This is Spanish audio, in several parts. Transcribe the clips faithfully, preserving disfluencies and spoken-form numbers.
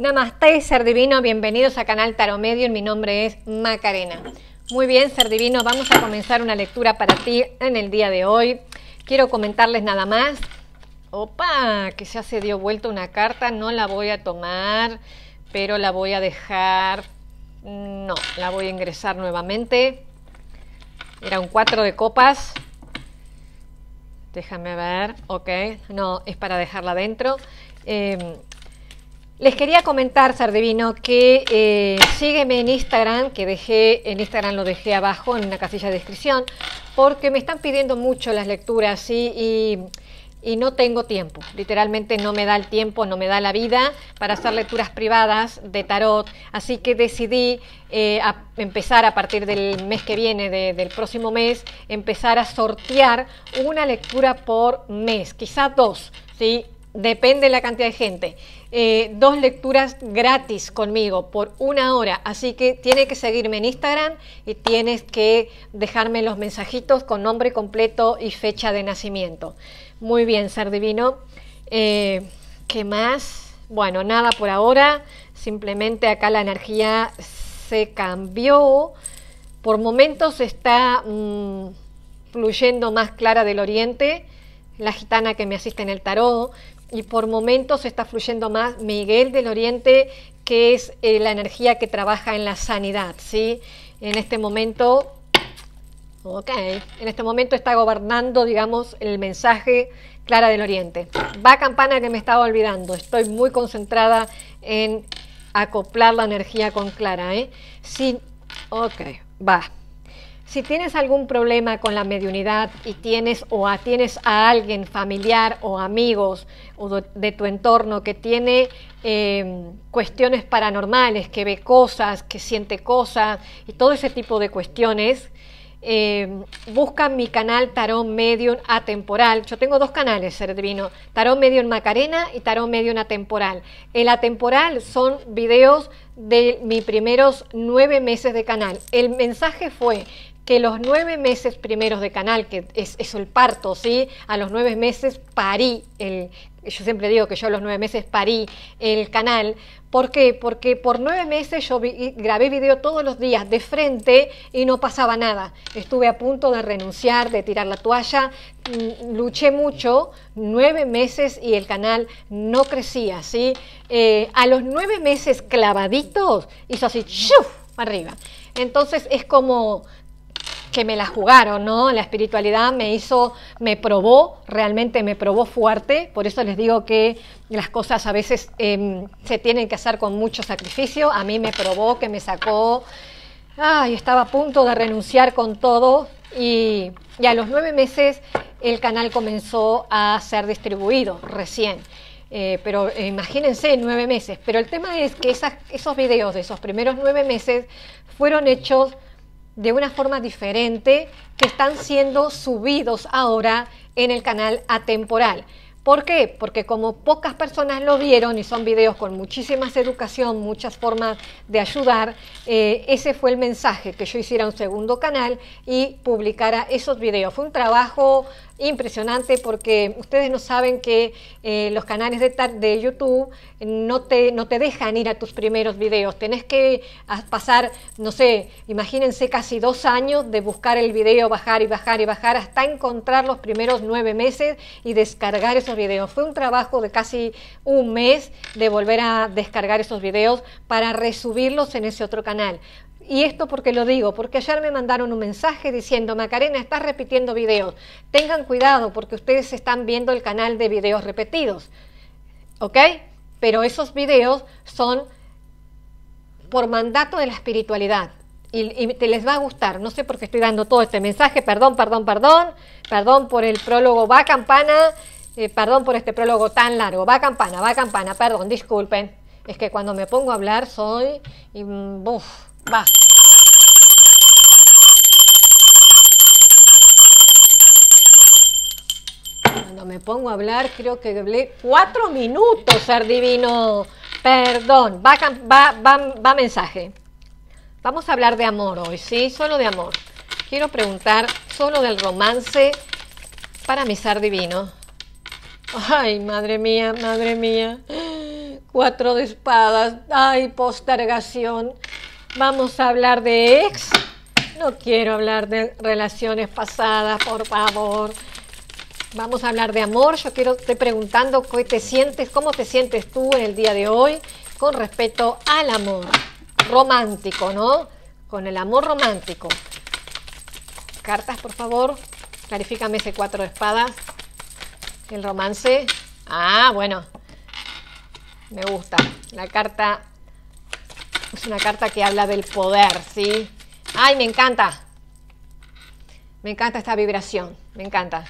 Namaste, ser divino, bienvenidos a Canal Tarot Medium, mi nombre es Macarena. Muy bien, ser divino, vamos a comenzar una lectura para ti en el día de hoy. Quiero comentarles nada más. Opa, que ya se dio vuelta una carta, no la voy a tomar, pero la voy a dejar, no, la voy a ingresar nuevamente. Era un cuatro de copas. Déjame ver, ok, no, es para dejarla adentro. Eh, les quería comentar, ser divino, que eh, sígueme en Instagram, que dejé, en Instagram lo dejé abajo en una casilla de descripción, porque me están pidiendo mucho las lecturas, ¿sí? y, y no tengo tiempo, literalmente no me da el tiempo, no me da la vida para hacer lecturas privadas de tarot, así que decidí eh, a empezar a partir del mes que viene, de, del próximo mes, empezar a sortear una lectura por mes, quizá dos, ¿sí? Depende de la cantidad de gente. Eh, dos lecturas gratis conmigo por una hora. Así que tienes que seguirme en Instagram y tienes que dejarme los mensajitos con nombre completo y fecha de nacimiento. Muy bien, ser divino. Eh, ¿Qué más? Bueno, nada por ahora. Simplemente acá la energía se cambió. Por momentos está mmm, fluyendo más Clara del Oriente, la gitana que me asiste en el tarot. Y por momentos está fluyendo más Miguel del Oriente, que es eh, la energía que trabaja en la sanidad, ¿sí? En este momento, ok, en este momento está gobernando, digamos, el mensaje Clara del Oriente. Va campana que me estaba olvidando, estoy muy concentrada en acoplar la energía con Clara, ¿eh? Sí, ok, va. Si tienes algún problema con la mediunidad y tienes o a, tienes a alguien familiar o amigos o de, de tu entorno que tiene eh, cuestiones paranormales, que ve cosas, que siente cosas y todo ese tipo de cuestiones, eh, busca mi canal Tarot Medium Atemporal. Yo tengo dos canales, ser divino, Tarot Medium Macarena y Tarot Medium Atemporal. El atemporal son videos de mis primeros nueve meses de canal. El mensaje fue que los nueve meses primeros de canal, que es, es el parto, ¿sí? A los nueve meses parí, el, yo siempre digo que yo a los nueve meses parí el canal. ¿Por qué? Porque por nueve meses yo vi, grabé video todos los días de frente y no pasaba nada. Estuve a punto de renunciar, de tirar la toalla, luché mucho, nueve meses y el canal no crecía, ¿sí? Eh, a los nueve meses clavaditos hizo así, ¡shuf!, arriba. Entonces es como que me la jugaron, ¿no? La espiritualidad me hizo, me probó, realmente me probó fuerte, por eso les digo que las cosas a veces eh, se tienen que hacer con mucho sacrificio. A mí me probó, que me sacó, ay, estaba a punto de renunciar con todo y, y a los nueve meses el canal comenzó a ser distribuido recién. Eh, pero eh, imagínense, nueve meses. Pero el tema es que esas, esos videos de esos primeros nueve meses fueron hechos de una forma diferente, que están siendo subidos ahora en el canal atemporal. ¿Por qué? Porque como pocas personas lo vieron y son videos con muchísima educación, muchas formas de ayudar, eh, ese fue el mensaje, que yo hiciera un segundo canal y publicara esos videos. Fue un trabajo impresionante porque ustedes no saben que eh, los canales de, de YouTube no te, no te dejan ir a tus primeros videos. Tenés que pasar, no sé, imagínense casi dos años de buscar el video, bajar y bajar y bajar hasta encontrar los primeros nueve meses y descargar esos videos. Fue un trabajo de casi un mes de volver a descargar esos videos para resubirlos en ese otro canal. Y esto porque lo digo, porque ayer me mandaron un mensaje diciendo: Macarena, estás repitiendo videos, tengan cuidado porque ustedes están viendo el canal de videos repetidos, ¿ok? Pero esos videos son por mandato de la espiritualidad y, y te les va a gustar. No sé por qué estoy dando todo este mensaje, perdón, perdón, perdón, perdón por el prólogo, va campana, eh, perdón por este prólogo tan largo, va campana, va campana, perdón, disculpen, es que cuando me pongo a hablar soy, y, uf, va. Cuando me pongo a hablar, creo que hablé cuatro minutos, ser divino. Perdón, va, va, va, va mensaje. Vamos a hablar de amor hoy, ¿sí? Solo de amor. Quiero preguntar solo del romance para mi ser divino. Ay, madre mía, madre mía. Cuatro de espadas. Ay, postergación. Vamos a hablar de ex. No quiero hablar de relaciones pasadas, por favor. Vamos a hablar de amor. Yo quiero, estoy preguntando qué te sientes, cómo te sientes tú en el día de hoy con respecto al amor romántico, ¿no? Con el amor romántico. Cartas, por favor. Clarifícame ese cuatro de espadas. El romance. Ah, bueno. Me gusta. La carta es una carta que habla del poder, ¿sí? ¡Ay, me encanta! Me encanta esta vibración. Me encanta.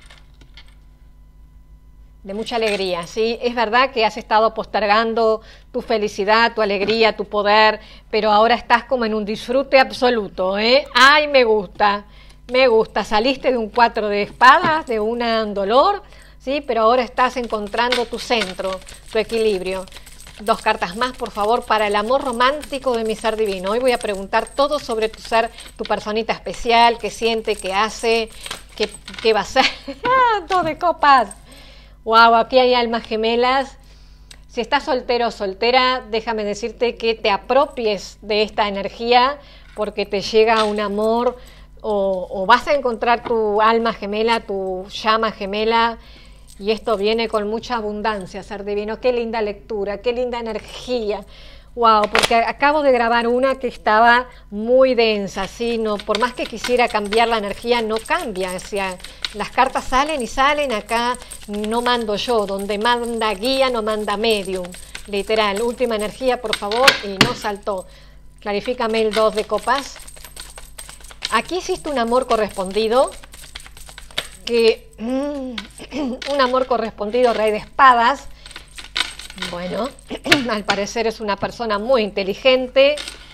De mucha alegría, ¿sí? Es verdad que has estado postergando tu felicidad, tu alegría, tu poder, pero ahora estás como en un disfrute absoluto, ¿eh? ¡Ay, me gusta! Me gusta. Saliste de un cuatro de espadas, de un dolor, ¿sí? Pero ahora estás encontrando tu centro, tu equilibrio. Dos cartas más, por favor, para el amor romántico de mi ser divino. Hoy voy a preguntar todo sobre tu ser, tu personita especial, qué siente, qué hace, qué, qué va a hacer. Dos de copas. Wow, aquí hay almas gemelas. Si estás soltero o soltera, déjame decirte que te apropies de esta energía porque te llega un amor o, o vas a encontrar tu alma gemela, tu llama gemela. Y esto viene con mucha abundancia, ser divino. Qué linda lectura, qué linda energía. Wow, porque acabo de grabar una que estaba muy densa, ¿sí? No, por más que quisiera cambiar la energía, no cambia. O sea, las cartas salen y salen, acá no mando yo. Donde manda guía, no manda medium. Literal, última energía, por favor, y no saltó. Clarifícame el dos de copas. Aquí existe un amor correspondido. Que mm, un amor correspondido, rey de espadas. Bueno, al parecer es una persona muy inteligente.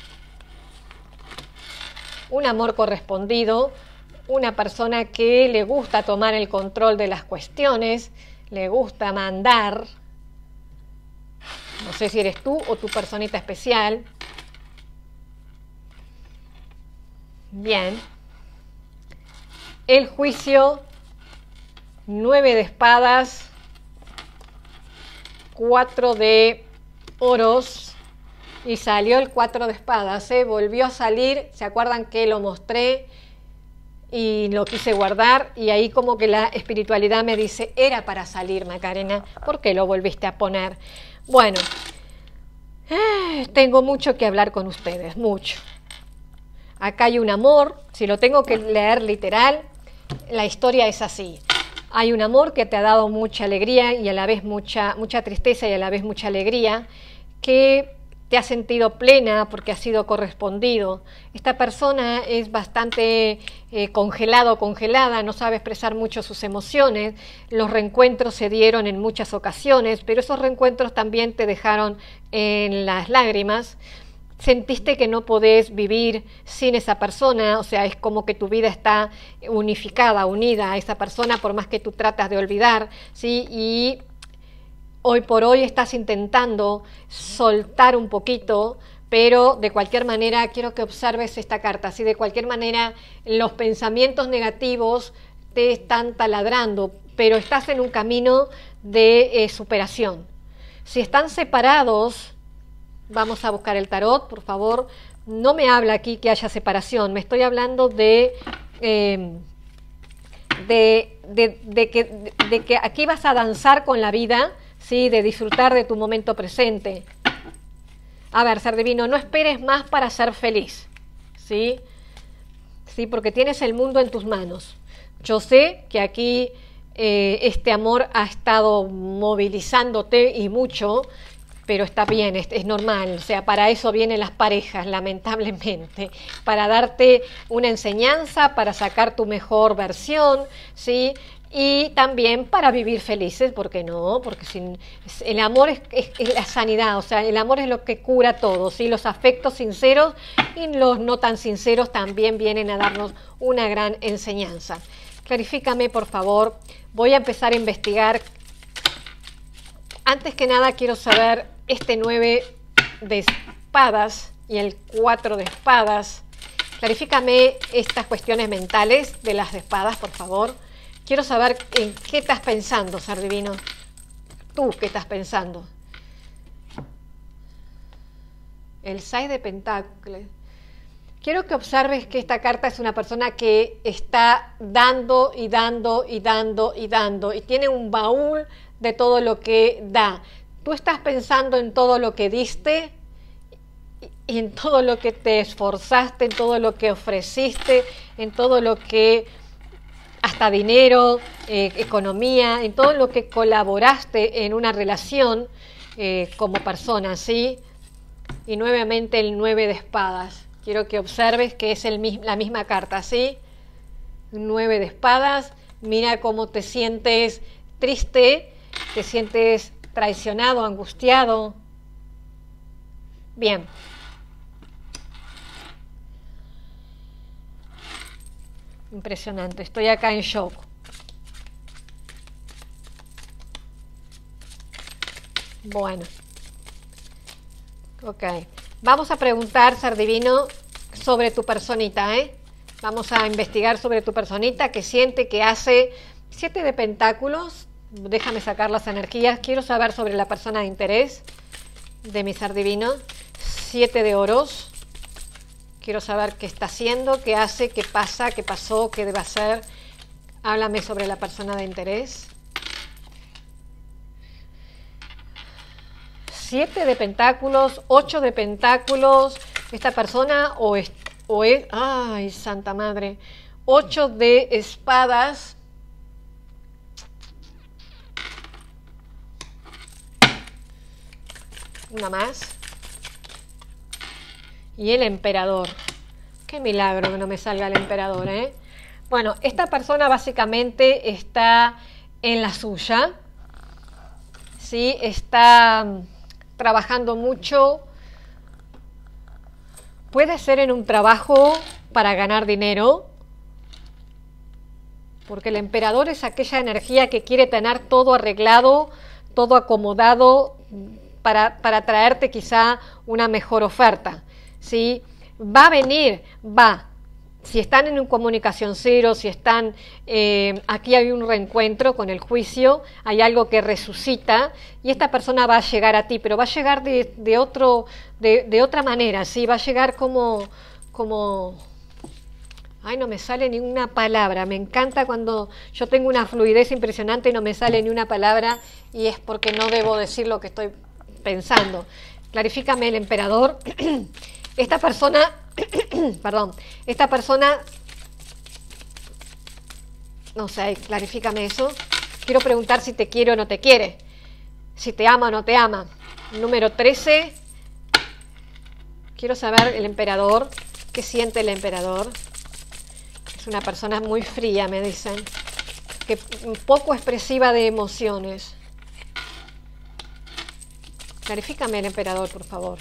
Un amor correspondido, una persona que le gusta tomar el control de las cuestiones, le gusta mandar. No sé si eres tú o tu personita especial. Bien. El juicio. Nueve de espadas, cuatro de oros y salió el cuatro de espadas, ¿eh? Volvió a salir, ¿se acuerdan que lo mostré y lo quise guardar? Y ahí como que la espiritualidad me dice, era para salir, Macarena, ¿por qué lo volviste a poner? Bueno, eh, tengo mucho que hablar con ustedes, mucho. Acá hay un amor, si lo tengo que leer literal, la historia es así. Hay un amor que te ha dado mucha alegría y a la vez mucha, mucha tristeza y a la vez mucha alegría, que te has sentido plena porque ha sido correspondido. Esta persona es bastante eh, congelado o congelada, no sabe expresar mucho sus emociones. Los reencuentros se dieron en muchas ocasiones, pero esos reencuentros también te dejaron en las lágrimas. Sentiste que no podés vivir sin esa persona, o sea, es como que tu vida está unificada, unida a esa persona, por más que tú tratas de olvidar, ¿sí? Y hoy por hoy estás intentando soltar un poquito, pero de cualquier manera quiero que observes esta carta, ¿sí? De cualquier manera los pensamientos negativos te están taladrando, pero estás en un camino de eh, superación. Si están separados, vamos a buscar el tarot, por favor. No me habla aquí que haya separación, me estoy hablando de, eh, de, de, de, que, de, de que aquí vas a danzar con la vida, ¿sí? De disfrutar de tu momento presente. A ver, ser divino, no esperes más para ser feliz, ¿sí? Sí, porque tienes el mundo en tus manos. Yo sé que aquí eh, este amor ha estado movilizándote y mucho, pero está bien, es, es normal, o sea, para eso vienen las parejas, lamentablemente, para darte una enseñanza, para sacar tu mejor versión, ¿sí? Y también para vivir felices, ¿por qué no? Porque sin, el amor es, es, es la sanidad, o sea, el amor es lo que cura todo, ¿sí? Los afectos sinceros y los no tan sinceros también vienen a darnos una gran enseñanza. Clarifícame, por favor, voy a empezar a investigar. Antes que nada quiero saber este nueve de espadas y el cuatro de espadas. Clarifícame estas cuestiones mentales de las de espadas, por favor. Quiero saber en qué estás pensando, ser divino. Tú, ¿qué estás pensando? el seis de pentáculos. Quiero que observes que esta carta es una persona que está dando y dando y dando y dando y tiene un baúl de todo lo que da. Tú estás pensando en todo lo que diste y en todo lo que te esforzaste, en todo lo que ofreciste, en todo lo que, hasta dinero, eh, economía, en todo lo que colaboraste en una relación eh, como persona, ¿sí? Y nuevamente el nueve de espadas. Quiero que observes que es el, la misma carta, ¿sí? Nueve de espadas. Mira cómo te sientes triste, te sientes traicionado, angustiado. Bien. Impresionante. Estoy acá en shock. Bueno. Ok. Vamos a preguntar, Ser Divino, sobre tu personita, ¿eh? Vamos a investigar sobre tu personita, qué siente, qué hace. Siete de pentáculos. Déjame sacar las energías. Quiero saber sobre la persona de interés de mi Ser Divino. Siete de oros. Quiero saber qué está haciendo, qué hace, qué pasa, qué pasó, qué debe hacer. Háblame sobre la persona de interés. Siete de pentáculos, ocho de pentáculos. Esta persona o es, o es, ay, santa madre. Ocho de espadas. Una más. Y el emperador. Qué milagro que no me salga el emperador, ¿eh? Bueno, esta persona básicamente está en la suya. ¿Sí? Está trabajando mucho. Puede ser en un trabajo para ganar dinero, porque el emperador es aquella energía que quiere tener todo arreglado, todo acomodado para, para traerte quizá una mejor oferta, ¿sí? Va a venir, va. Si están en un comunicación cero, si están, eh, aquí hay un reencuentro con el juicio, hay algo que resucita y esta persona va a llegar a ti, pero va a llegar de, de, otro, de, de otra manera, ¿sí? Va a llegar como, como, ay, no me sale ni una palabra, me encanta cuando yo tengo una fluidez impresionante y no me sale ni una palabra y es porque no debo decir lo que estoy pensando. Clarifícame el emperador. Esta persona... Perdón, esta persona, no sé, clarifícame eso. Quiero preguntar si te quiere o no te quiere, si te ama o no te ama. Número trece. Quiero saber el emperador, qué siente el emperador. Es una persona muy fría, me dicen, que poco expresiva de emociones. Clarifícame el emperador, por favor.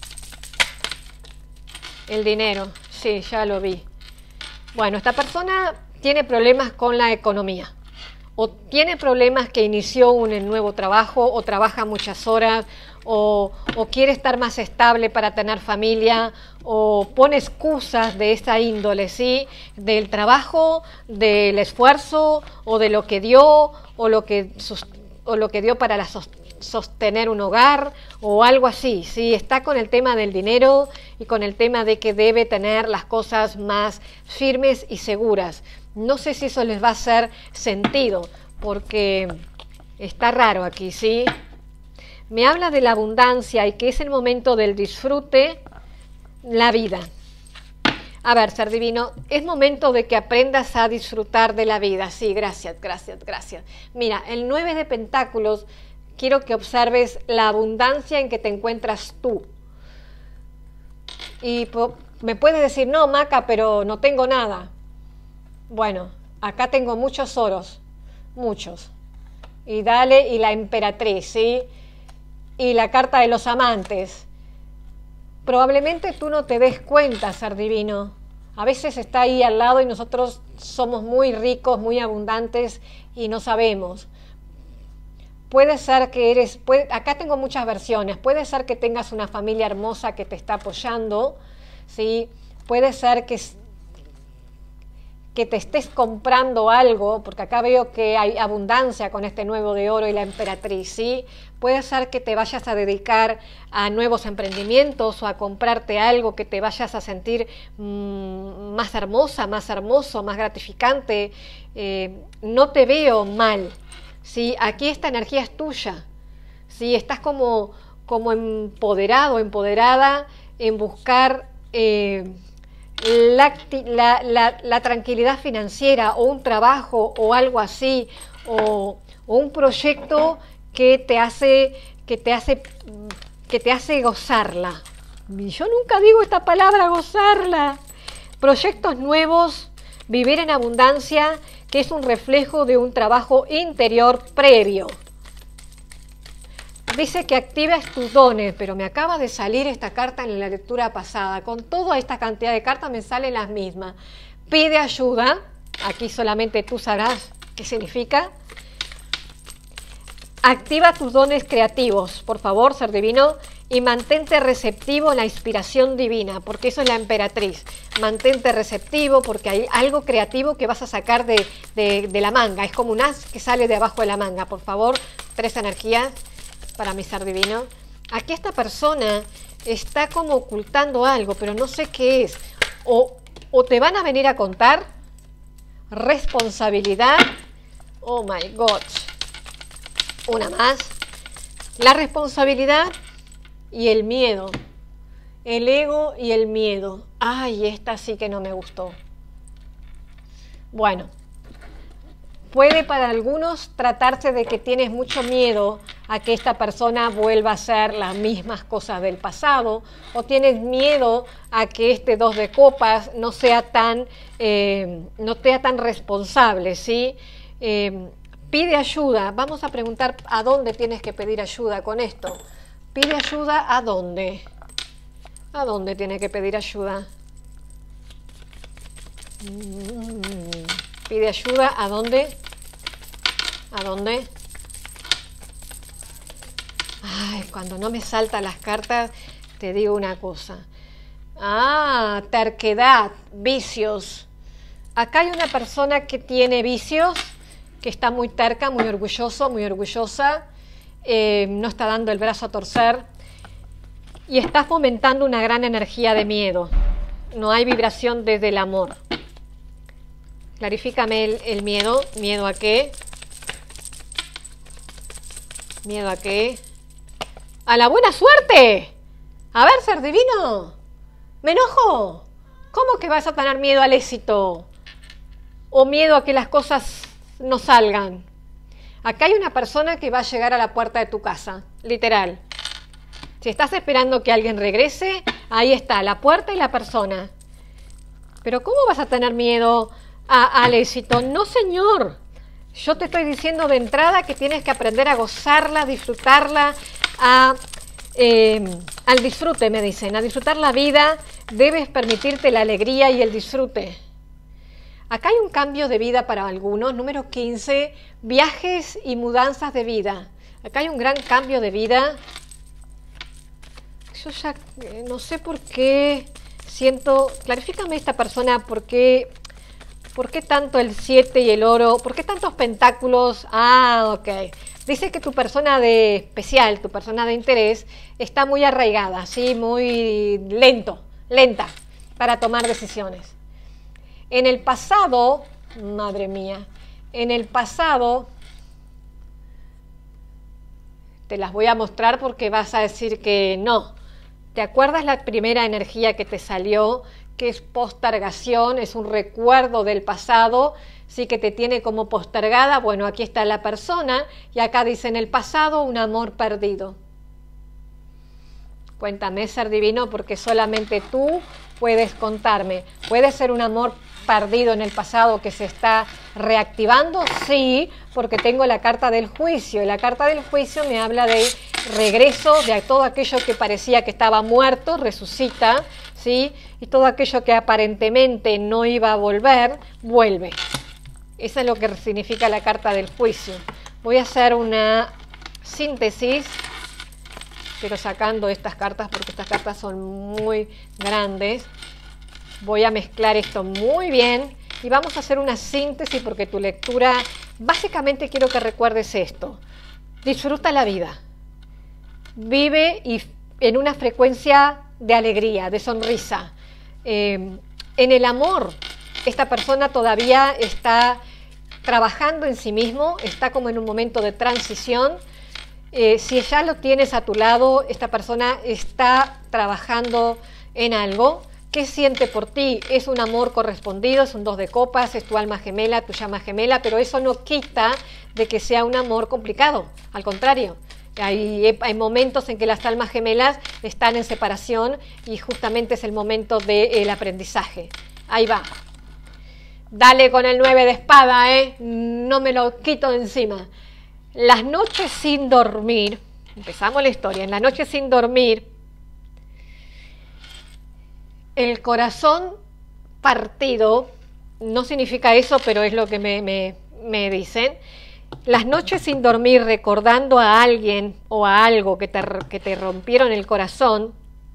El dinero, sí, ya lo vi. Bueno, esta persona tiene problemas con la economía. O tiene problemas que inició un nuevo trabajo, o trabaja muchas horas, o, o quiere estar más estable para tener familia, o pone excusas de esa índole, ¿sí? Del trabajo, del esfuerzo, o de lo que dio, o lo que, o lo que dio para la sostenibilidad, sostener un hogar o algo así, ¿sí? Está con el tema del dinero y con el tema de que debe tener las cosas más firmes y seguras. No sé si eso les va a hacer sentido, porque está raro aquí, ¿sí? Me habla de la abundancia y que es el momento del disfrute, la vida. A ver, Ser Divino, es momento de que aprendas a disfrutar de la vida. Sí, gracias, gracias, gracias. Mira, el nueve de pentáculos, quiero que observes la abundancia en que te encuentras tú. Y me puedes decir, no, Maca, pero no tengo nada. Bueno, acá tengo muchos oros, muchos. Y dale, y la emperatriz, ¿sí? Y la carta de los amantes. Probablemente tú no te des cuenta, Ser Divino. A veces está ahí al lado y nosotros somos muy ricos, muy abundantes y no sabemos. Puede ser que eres, puede, acá tengo muchas versiones, puede ser que tengas una familia hermosa que te está apoyando, ¿sí? Puede ser que, que te estés comprando algo, porque acá veo que hay abundancia con este nuevo de oro y la emperatriz, ¿sí? Puede ser que te vayas a dedicar a nuevos emprendimientos o a comprarte algo que te vayas a sentir mmm, más hermosa, más hermoso, más gratificante. Eh, no te veo mal, ¿sí? Aquí esta energía es tuya, ¿sí? Estás como, como empoderado, empoderada en buscar... Eh, La, la, la, la tranquilidad financiera o un trabajo o algo así o, o un proyecto que te hace que te hace que te hace gozarla. Yo nunca digo esta palabra, gozarla. Proyectos nuevos, vivir en abundancia, que es un reflejo de un trabajo interior previo. Dice que actives tus dones, pero me acaba de salir esta carta en la lectura pasada. Con toda esta cantidad de cartas me salen las mismas. Pide ayuda. Aquí solamente tú sabrás qué significa. Activa tus dones creativos, por favor, ser divino. Y mantente receptivo a la inspiración divina, porque eso es la emperatriz. Mantente receptivo porque hay algo creativo que vas a sacar de, de, de la manga. Es como un as que sale de abajo de la manga. Por favor, tres energías para mi ser divino. Aquí esta persona está como ocultando algo, pero no sé qué es. O, o te van a venir a contar responsabilidad. Oh my God. Una más. La responsabilidad y el miedo. El ego y el miedo. Ay, esta sí que no me gustó. Bueno. Puede para algunos tratarse de que tienes mucho miedo a que esta persona vuelva a hacer las mismas cosas del pasado, o tienes miedo a que este dos de copas no sea tan, eh, no sea tan responsable, ¿sí? Eh, pide ayuda. Vamos a preguntar a dónde tienes que pedir ayuda con esto. Pide ayuda a dónde. ¿A dónde tiene que pedir ayuda? Pide ayuda a dónde. ¿A dónde? Ay, cuando no me saltan las cartas, te digo una cosa. Ah, terquedad, vicios. Acá hay una persona que tiene vicios, que está muy terca, muy orgulloso, muy orgullosa, eh, no está dando el brazo a torcer y está fomentando una gran energía de miedo. No hay vibración desde el amor. Clarifícame el, el miedo. ¿Miedo a qué? ¿Miedo a qué? ¡A la buena suerte! A ver, ser divino. ¿Me enojo? ¿Cómo que vas a tener miedo al éxito? ¿O miedo a que las cosas no salgan? Acá hay una persona que va a llegar a la puerta de tu casa, literal. Si estás esperando que alguien regrese, ahí está, la puerta y la persona. Pero ¿cómo vas a tener miedo a, al éxito? No, señor. Yo te estoy diciendo de entrada que tienes que aprender a gozarla, a disfrutarla, a, eh, al disfrute, me dicen, a disfrutar la vida. Debes permitirte la alegría y el disfrute. Acá hay un cambio de vida para algunos. Número quince, viajes y mudanzas de vida. Acá hay un gran cambio de vida. Yo ya eh, no sé por qué siento... Clarifícame esta persona por qué... ¿Por qué tanto el siete y el oro? ¿Por qué tantos pentáculos? Ah, ok. Dice que tu persona de especial, tu persona de interés, está muy arraigada, ¿sí? Muy lento, lenta para tomar decisiones. En el pasado, madre mía, en el pasado, te las voy a mostrar porque vas a decir que no. ¿Te acuerdas la primera energía que te salió? Que es postergación, es un recuerdo del pasado, sí, que te tiene como postergada. Bueno, aquí está la persona y acá dice en el pasado un amor perdido. Cuéntame, ser divino, porque solamente tú puedes contarme. ¿Puede ser un amor perdido en el pasado que se está reactivando? Sí, porque tengo la carta del juicio, y la carta del juicio me habla de regreso, de todo aquello que parecía que estaba muerto, resucita, ¿sí? Y todo aquello que aparentemente no iba a volver, vuelve. Eso es lo que significa la carta del juicio. Voy a hacer una síntesis, pero sacando estas cartas porque estas cartas son muy grandes. Voy a mezclar esto muy bien y vamos a hacer una síntesis porque tu lectura, básicamente quiero que recuerdes esto. Disfruta la vida. Vive y en una frecuencia de alegría, de sonrisa. Eh, en el amor, esta persona todavía está trabajando en sí mismo, está como en un momento de transición. Eh, si ya lo tienes a tu lado, esta persona está trabajando en algo. ¿Qué siente por ti? Es un amor correspondido, es un dos de copas, es tu alma gemela, tu llama gemela, pero eso no quita de que sea un amor complicado, al contrario. Hay, hay momentos en que las almas gemelas están en separación y justamente es el momento del aprendizaje. Ahí va. Dale con el nueve de espada, ¿eh? No me lo quito de encima. Las noches sin dormir, empezamos la historia, en las noches sin dormir, el corazón partido, no significa eso, pero es lo que me, me, me dicen. Las noches sin dormir recordando a alguien o a algo que te, que te rompieron el corazón,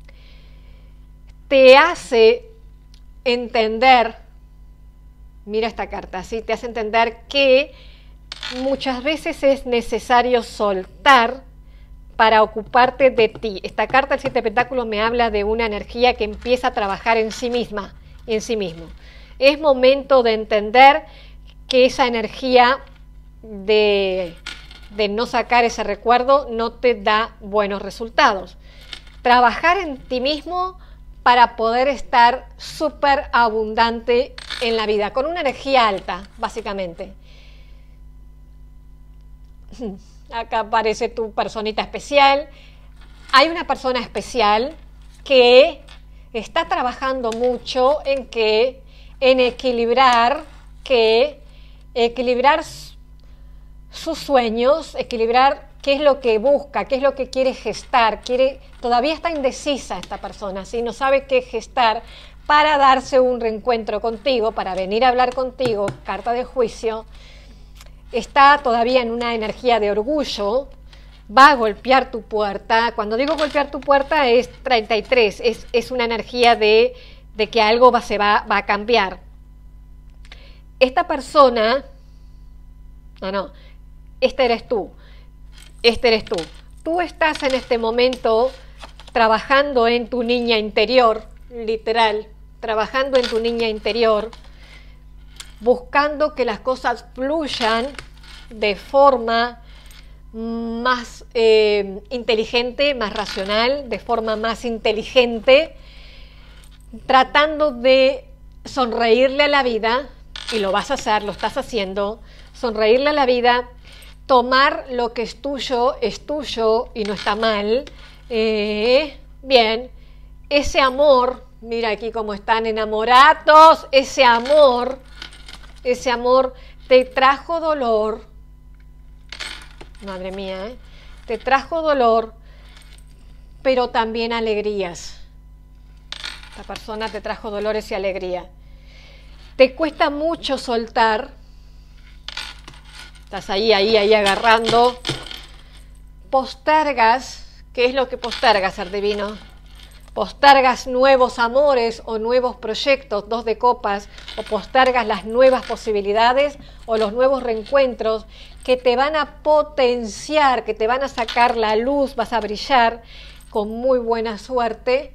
te hace entender, mira esta carta, ¿sí? Te hace entender que muchas veces es necesario soltar para ocuparte de ti. Esta carta, el siete de pentáculos, me habla de una energía que empieza a trabajar en sí misma, en sí mismo. Es momento de entender que esa energía de, de no sacar ese recuerdo no te da buenos resultados. Trabajar en ti mismo para poder estar súper abundante en la vida, con una energía alta, básicamente. Acá aparece tu personita especial. Hay una persona especial que está trabajando mucho en que, en equilibrar, que equilibrar sus sueños, equilibrar qué es lo que busca, qué es lo que quiere gestar. Quiere, todavía está indecisa esta persona, ¿sí? No sabe qué gestar para darse un reencuentro contigo, para venir a hablar contigo, carta de juicio. Está todavía en una energía de orgullo, va a golpear tu puerta. Cuando digo golpear tu puerta es treinta y tres, es, es una energía de, de que algo va, se va, va a cambiar. Esta persona, no, no, este eres tú, este eres tú. Tú estás en este momento trabajando en tu niña interior, literal, trabajando en tu niña interior, buscando que las cosas fluyan de forma más eh, inteligente, más racional, de forma más inteligente, tratando de sonreírle a la vida, y lo vas a hacer, lo estás haciendo, sonreírle a la vida, tomar lo que es tuyo, es tuyo y no está mal. Eh, bien, ese amor, mira aquí cómo están enamorados, ese amor, ese amor te trajo dolor, madre mía, ¿eh? Te trajo dolor, pero también alegrías. Esta persona te trajo dolores y alegría. Te cuesta mucho soltar, estás ahí, ahí, ahí agarrando, postergas. ¿Qué es lo que postergas, ser divino? Postergas nuevos amores o nuevos proyectos, dos de copas, o postergas las nuevas posibilidades o los nuevos reencuentros que te van a potenciar, que te van a sacar la luz, vas a brillar con muy buena suerte,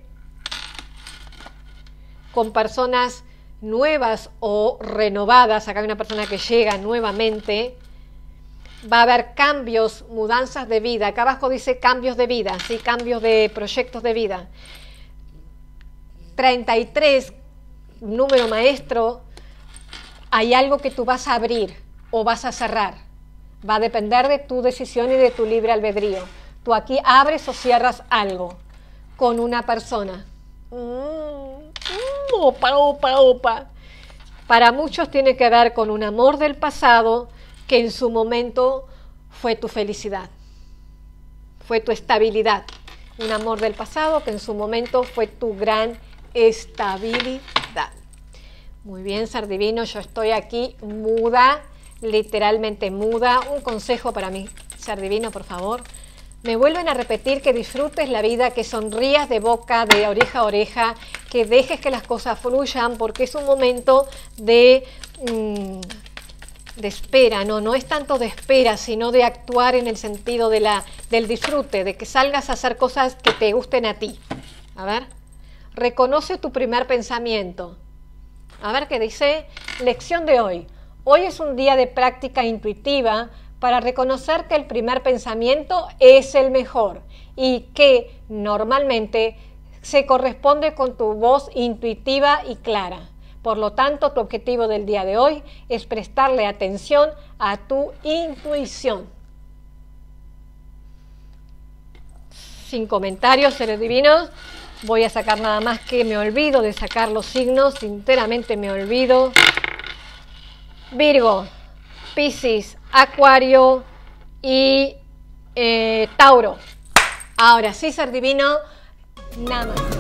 con personas nuevas o renovadas. Acá hay una persona que llega nuevamente. Va a haber cambios, mudanzas de vida. Acá abajo dice cambios de vida, ¿sí? Cambios de proyectos de vida. treinta y tres, número maestro, hay algo que tú vas a abrir o vas a cerrar. Va a depender de tu decisión y de tu libre albedrío. Tú aquí abres o cierras algo con una persona. Mm, opa, opa, opa. Para muchos tiene que ver con un amor del pasado que en su momento fue tu felicidad, fue tu estabilidad. Un amor del pasado que en su momento fue tu gran estabilidad. Muy bien, ser divino, yo estoy aquí muda, literalmente muda. Un consejo para mí, ser divino, por favor. Me vuelven a repetir que disfrutes la vida, que sonrías de boca, de oreja a oreja, que dejes que las cosas fluyan, porque es un momento de, mmm, de espera, ¿no? No es tanto de espera, sino de actuar en el sentido de la, del disfrute, de que salgas a hacer cosas que te gusten a ti. A ver, reconoce tu primer pensamiento. A ver qué dice, lección de hoy. Hoy es un día de práctica intuitiva para reconocer que el primer pensamiento es el mejor y que normalmente se corresponde con tu voz intuitiva y clara. Por lo tanto, tu objetivo del día de hoy es prestarle atención a tu intuición. Sin comentarios, seres divinos. Voy a sacar nada más que me olvido de sacar los signos, sinceramente me olvido. Virgo, Piscis, Acuario y eh, Tauro. Ahora sí, ser divino, nada más.